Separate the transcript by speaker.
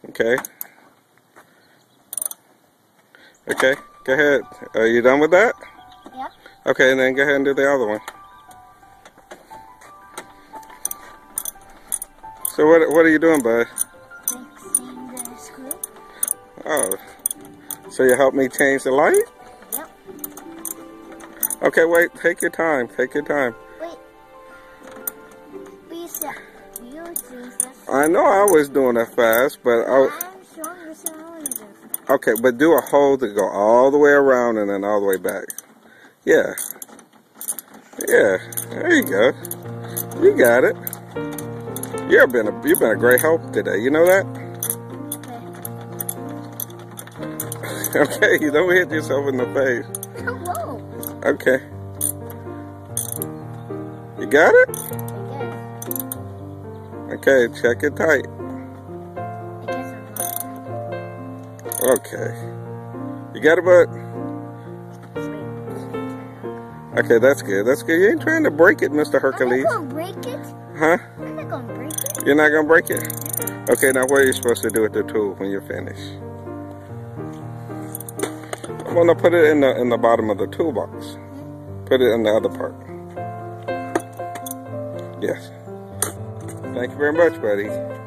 Speaker 1: Okay. Okay, go ahead. Are you done with that?
Speaker 2: Yep.
Speaker 1: Okay, and then go ahead and do the other one. So what are you doing, bud?
Speaker 2: Fixing the screw.
Speaker 1: Oh, so you help me change the light?
Speaker 2: Yep.
Speaker 1: Okay, wait. Take your time. Take your time.
Speaker 2: Wait. Please, you choose this.
Speaker 1: I know I was doing it fast, but
Speaker 2: I'm showing you how to do this.
Speaker 1: okay. But do a hole to go all the way around and then all the way back. Yeah. Yeah. There you go. You got it. You've been a great help today. You know that? Okay. You don't hit yourself in the face.
Speaker 2: Whoa.
Speaker 1: Okay. You got it? Okay, check it tight. Okay. You got it, bud? Okay, that's good. That's good. You ain't trying to break it, Mr. Hercules.
Speaker 2: I'm not gonna break it.
Speaker 1: Huh?
Speaker 2: I'm not gonna break it.
Speaker 1: You're not gonna break it? Okay, now what are you supposed to do with the tool when you're finished? I'm gonna put it in the bottom of the toolbox. Put it in the other part. Yes. Thank you very much, buddy.